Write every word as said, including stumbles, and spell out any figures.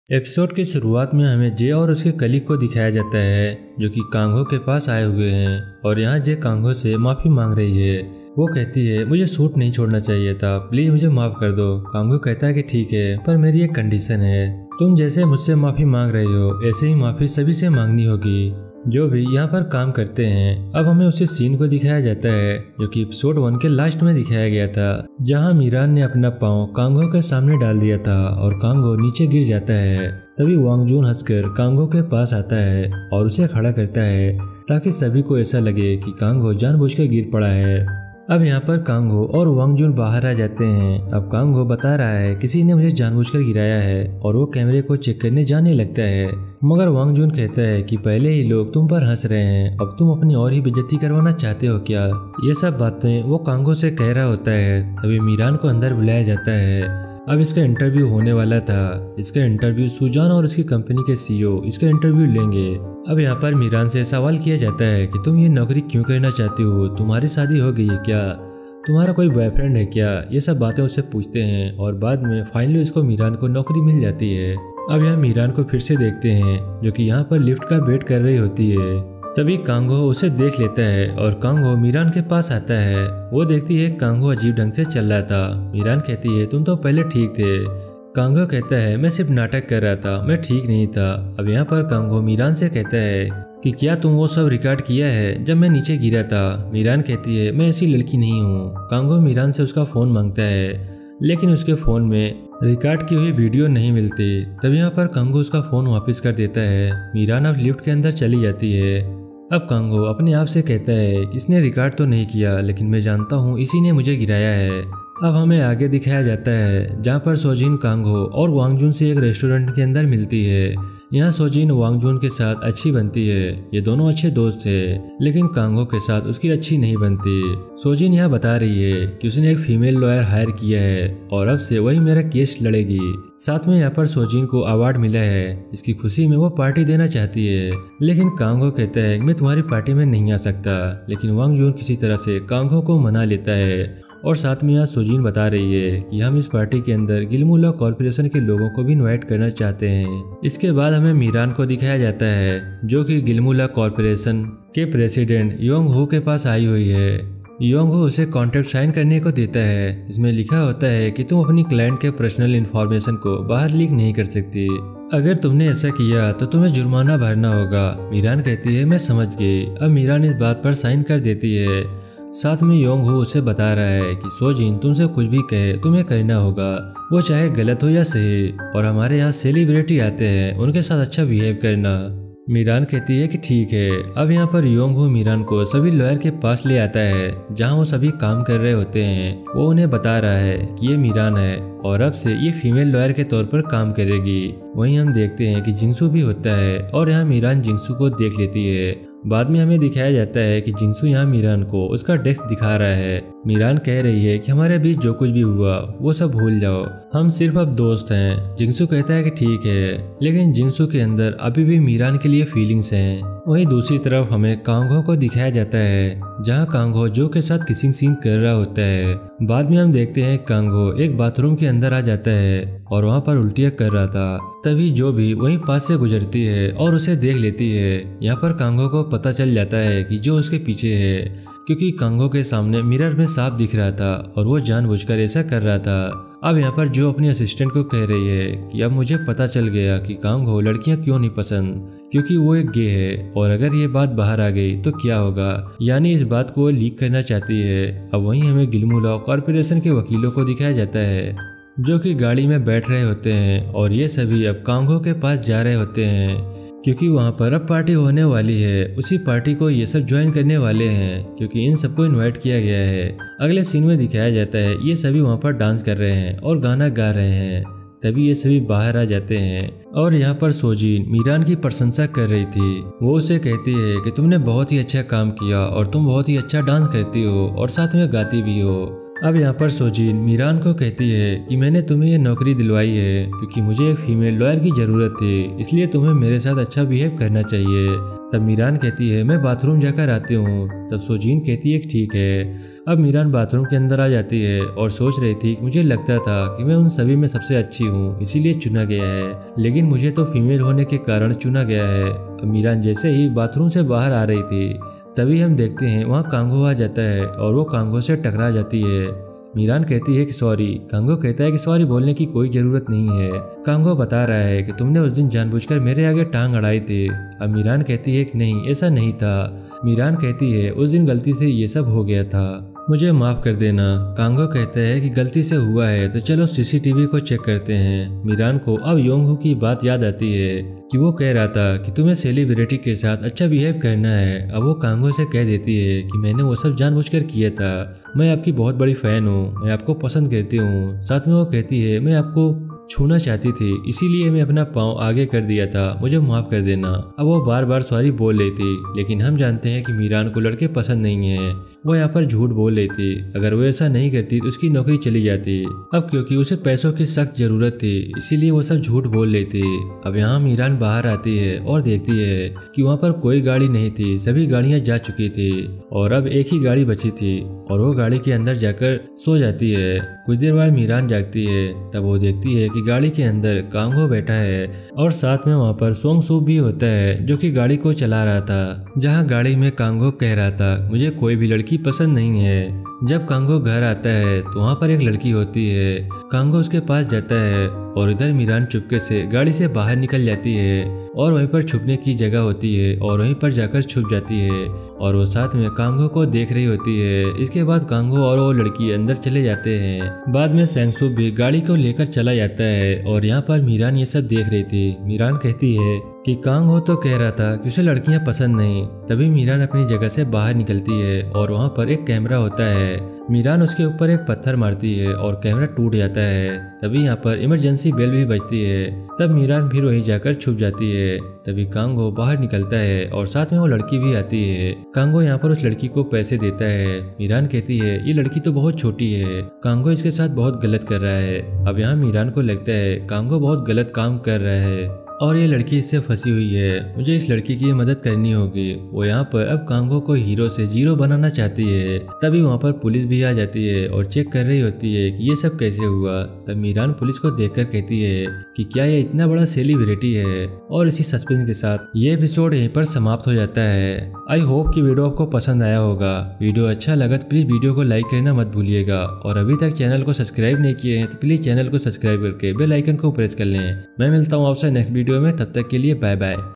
Episode की शुरुआत में हमें जे और उसके कलीग को दिखाया जाता है जो कि कांगो के पास आए हुए हैं और यहाँ जे कांगो से माफी मांग रही है। वो कहती है मुझे सूट नहीं छोड़ना चाहिए था, प्लीज मुझे माफ कर दो। कांगो कहता है कि ठीक है, पर मेरी एक कंडीशन है, तुम जैसे मुझसे माफी मांग रही हो ऐसे ही माफी सभी से मांगनी होगी जो भी यहाँ पर काम करते हैं। अब हमें उसी सीन को दिखाया जाता है जो कि एपिसोड वन के लास्ट में दिखाया गया था, जहाँ मीरान ने अपना पाँव कांगो के सामने डाल दिया था और कांगो नीचे गिर जाता है। तभी वांग जून हंसकर कांगो के पास आता है और उसे खड़ा करता है ताकि सभी को ऐसा लगे कि कांगो जानबूझकर गिर पड़ा है। अब यहाँ पर कांगो और वांग जून बाहर आ जाते हैं। अब कांगो बता रहा है किसी ने मुझे जानबूझकर गिराया है और वो कैमरे को चेक करने जाने लगता है, मगर वांग जून कहता है कि पहले ही लोग तुम पर हंस रहे हैं, अब तुम अपनी और ही बेइज्जती करवाना चाहते हो क्या। ये सब बातें वो कांगो से कह रहा होता है। तभी मीरान को अंदर बुलाया जाता है। अब इसका इंटरव्यू होने वाला था। इसका इंटरव्यू सुजान और इसकी कंपनी के सीईओ इसका इंटरव्यू लेंगे। अब यहाँ पर मीरान से सवाल किया जाता है कि तुम ये नौकरी क्यों करना चाहती हो, तुम्हारी शादी हो गई है क्या, तुम्हारा कोई बॉयफ्रेंड है क्या। ये सब बातें उससे पूछते हैं और बाद में फाइनली उसको मीरान को नौकरी मिल जाती है। अब यहाँ मीरान को फिर से देखते हैं जो कि यहाँ पर लिफ्ट का वेट कर रही होती है। तभी कांगो उसे देख लेता है और कांगो मीरान के पास आता है। वो देखती है कांगो अजीब ढंग से चल रहा था। मीरान कहती है तुम तो पहले ठीक थे। कांगो कहता है मैं सिर्फ नाटक कर रहा था, मैं ठीक नहीं था। अब यहाँ पर कांगो मीरान से कहता है कि क्या तुम वो सब रिकॉर्ड किया है जब मैं नीचे गिरा था। मीरान कहती है मैं ऐसी लड़की नहीं हूँ। कांगो मीरान से उसका फोन मांगता है लेकिन उसके फोन में रिकॉर्ड की हुई वीडियो नहीं मिलती। तब यहाँ पर कांगो उसका फोन वापस कर देता है। मीरान अब लिफ्ट के अंदर चली जाती है। अब कांगो अपने आप से कहता है इसने रिकॉर्ड तो नहीं किया लेकिन मैं जानता हूँ इसी ने मुझे गिराया है। अब हमें आगे दिखाया जाता है जहाँ पर सोजिन कांगो और वांग जून से एक रेस्टोरेंट के अंदर मिलती है। यहाँ सोजिन वांग जून के साथ अच्छी बनती है, ये दोनों अच्छे दोस्त हैं, लेकिन कांगो के साथ उसकी अच्छी नहीं बनती। सोजिन यहाँ बता रही है कि उसने एक फीमेल लॉयर हायर किया है और अब से वही मेरा केस लड़ेगी। साथ में यहाँ पर सोजिन को अवार्ड मिला है, इसकी खुशी में वो पार्टी देना चाहती है, लेकिन कांगो कहता है मैं तुम्हारी पार्टी में नहीं आ सकता। लेकिन वांग जून किसी तरह से कांगो को मना लेता है और साथ में यहाँ सोजिन बता रही है कि हम इस पार्टी के अंदर गिलमुला कॉर्पोरेशन के लोगों को भी इनवाइट करना चाहते हैं। इसके बाद हमें मीरान को दिखाया जाता है जो कि गिलमुला कॉर्पोरेशन के प्रेसिडेंट योंग हू के पास आई हुई है। योंग हू उसे कॉन्ट्रैक्ट साइन करने को देता है। इसमें लिखा होता है कि तुम अपनी क्लाइंट के पर्सनल इन्फॉर्मेशन को बाहर लीक नहीं कर सकती, अगर तुमने ऐसा किया तो तुम्हें जुर्माना भरना होगा। मीरान कहती है मैं समझ गई। अब मीरान इस बात पर साइन कर देती है। साथ में योंग हू उसे बता रहा है कि सोजिन तुमसे कुछ भी कहे तुम्हें करना होगा, वो चाहे गलत हो या सही, और हमारे यहाँ सेलिब्रिटी आते हैं उनके साथ अच्छा बिहेव करना। मीरान कहती है कि ठीक है। अब यहाँ पर योंग हू मीरान को सभी लॉयर के पास ले आता है जहाँ वो सभी काम कर रहे होते हैं। वो उन्हें बता रहा है कि ये मीरान है और अब से ये फीमेल लॉयर के तौर पर काम करेगी। वहीं हम देखते हैं कि जिंगसू भी होता है और यहाँ मीरान जिंगसू को देख लेती है। बाद में हमें दिखाया जाता है कि जिंगसू यहाँ मीरान को उसका डेस्क दिखा रहा है। मीरान कह रही है कि हमारे बीच जो कुछ भी हुआ वो सब भूल जाओ, हम सिर्फ अब दोस्त हैं। जिंगसू कहता है कि ठीक है, लेकिन जिंगसू के अंदर अभी भी मीरान के लिए फीलिंग्स हैं। वहीं दूसरी तरफ हमें कांगो को दिखाया जाता है जहाँ कांगो जो के साथ किसिंग सीन कर रहा होता है। बाद में हम देखते हैं कांगो एक बाथरूम के अंदर आ जाता है और वहाँ पर उल्टियाँ कर रहा था। तभी जो भी वहीं पास से गुजरती है और उसे देख लेती है। यहाँ पर कांगो को पता चल जाता है कि जो उसके पीछे है, क्योंकि कांगो के सामने मिरर में सांप दिख रहा था और वो जानबूझकर ऐसा कर रहा था। अब यहाँ पर जो अपनी असिस्टेंट को कह रही है कि अब मुझे पता चल गया कि कांगो लड़कियां क्यों नहीं पसंद, क्योंकि वो एक गे है और अगर ये बात बाहर आ गई तो क्या होगा, यानी इस बात को लीक करना चाहती है। अब वहीं हमें गिलमुला कॉर्पोरेशन के वकीलों को दिखाया जाता है जो कि गाड़ी में बैठ रहे होते हैं और ये सभी अब कांगो के पास जा रहे होते हैं क्योंकि वहाँ पर अब पार्टी होने वाली है। उसी पार्टी को ये सब ज्वाइन करने वाले हैं क्योंकि इन सबको इनवाइट किया गया है। अगले सीन में दिखाया जाता है ये सभी वहाँ पर डांस कर रहे हैं और गाना गा रहे हैं। तभी ये सभी बाहर आ जाते हैं और यहाँ पर सोजिन मीरान की प्रशंसा कर रही थी। वो उसे कहती है कि तुमने बहुत ही अच्छा काम किया और तुम बहुत ही अच्छा डांस करती हो और साथ में गाती भी हो। अब यहाँ पर सोजिन मीरान को कहती है कि मैंने तुम्हें ये नौकरी दिलवाई है क्योंकि मुझे एक फीमेल लॉयर की जरूरत थी, इसलिए तुम्हें मेरे साथ अच्छा बिहेव करना चाहिए। तब मीरान कहती है मैं बाथरूम जाकर आती हूँ। तब सोजिन कहती है ठीक है। अब मीरान बाथरूम के अंदर आ जाती है और सोच रही थी कि मुझे लगता था कि मैं उन सभी में सबसे अच्छी हूँ, इसीलिए चुना गया है, लेकिन मुझे तो फीमेल होने के कारण चुना गया है। अब मीरान जैसे ही बाथरूम से बाहर आ रही थी तभी हम देखते हैं वहाँ कांगो आ जाता है और वो कांगो से टकरा जाती है। मीरान कहती है कि सॉरी। कांगो कहता है कि सॉरी बोलने की कोई जरूरत नहीं है। कांगो बता रहा है कि तुमने उस दिन जानबूझकर मेरे आगे टांग अड़ाई थी। अब मीरान कहती है कि नहीं, ऐसा नहीं था। मीरान कहती है उस दिन गलती से ये सब हो गया था, मुझे माफ कर देना। कांगो कहता है कि गलती से हुआ है तो चलो सीसीटीवी को चेक करते हैं। मीरान को अब योंगहू की बात याद आती है कि वो कह रहा था कि तुम्हें सेलिब्रिटी के साथ अच्छा बिहेव करना है। अब वो कांगो से कह देती है कि मैंने वो सब जानबूझकर किया था, मैं आपकी बहुत बड़ी फैन हूँ, मैं आपको पसंद करती हूँ। साथ में वो कहती है मैं आपको छूना चाहती थी, इसीलिए मैं अपना पाँव आगे कर दिया था, मुझे माफ कर देना। अब वो बार बार सॉरी बोल रही थी, लेकिन हम जानते हैं कि मीरान को लड़के पसंद नहीं है। वो यहाँ पर झूठ बोल रही थी, अगर वो ऐसा नहीं करती तो उसकी नौकरी चली जाती। अब क्योंकि उसे पैसों की सख्त जरूरत थी इसीलिए वो सब झूठ बोल रही थी। अब यहाँ मीरान बाहर आती है और देखती है कि वहाँ पर कोई गाड़ी नहीं थी, सभी गाड़ियाँ जा चुकी थी और अब एक ही गाड़ी बची थी और वो गाड़ी के अंदर जाकर सो जाती है। कुछ देर बाद मीरान जागती है, तब वो देखती है कि गाड़ी के अंदर कांगो बैठा है और साथ में वहाँ पर सोंग सू भी होता है जो कि गाड़ी को चला रहा था। जहाँ गाड़ी में कांगो कह रहा था मुझे कोई भी लड़की पसंद नहीं है। जब कांगो घर आता है तो वहाँ पर एक लड़की होती है। कांगो उसके पास जाता है और इधर मीरान चुपके से गाड़ी से बाहर निकल जाती है और वहीं पर छुपने की जगह होती है और वहीं पर जाकर छुप जाती है और वो साथ में कांगो को देख रही होती है। इसके बाद कांगो और वो लड़की अंदर चले जाते हैं। बाद में सेंगसू भी गाड़ी को लेकर चला जाता है और यहाँ पर मीरान ये सब देख रही थी। मीरान कहती है कि कांगो तो कह रहा था कि उसे लड़कियां पसंद नहीं। तभी मीरान अपनी जगह से बाहर निकलती है और वहाँ पर एक कैमरा होता है। मीरान उसके ऊपर एक पत्थर मारती है और कैमरा टूट जाता है। तभी यहाँ पर इमरजेंसी बेल भी बजती है। तब मीरान फिर वहीं जाकर छुप जाती है। तभी कांगो बाहर निकलता है और साथ में वो लड़की भी आती है। कांगो यहाँ पर उस लड़की को पैसे देता है। मीरान कहती है ये लड़की तो बहुत छोटी है, कांगो इसके साथ बहुत गलत कर रहा है। अब यहाँ मीरान को लगता है कांगो बहुत गलत काम कर रहा है और ये लड़की इससे फंसी हुई है, मुझे इस लड़की की मदद करनी होगी। वो यहाँ पर अब कांगो को हीरो से जीरो बनाना चाहती है। तभी वहाँ पर पुलिस भी आ जाती है और चेक कर रही होती है कि ये सब कैसे हुआ। तब मीरान पुलिस को देखकर कहती है कि क्या ये इतना बड़ा सेलिब्रिटी है। और इसी सस्पेंस के साथ ये एपिसोड यहीं पर समाप्त हो जाता है। आई होप कि वीडियो आपको पसंद आया होगा। वीडियो अच्छा लगा तो प्लीज वीडियो को लाइक करना मत भूलिएगा और अभी तक चैनल को सब्सक्राइब नहीं किए हैं तो प्लीज चैनल को सब्सक्राइब करके बेल आइकन को प्रेस कर लें। मैं मिलता हूँ आपसे नेक्स्ट वीडियो में, तब तक के लिए बाय बाय।